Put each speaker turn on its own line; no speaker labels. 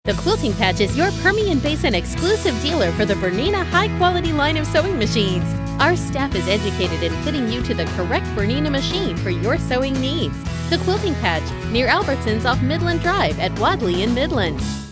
The Quilting Patch is your Permian Basin exclusive dealer for the Bernina high-quality line of sewing machines. Our staff is educated in fitting you to the correct Bernina machine for your sewing needs. The Quilting Patch, near Albertsons off Midland Drive at Wadley in Midland.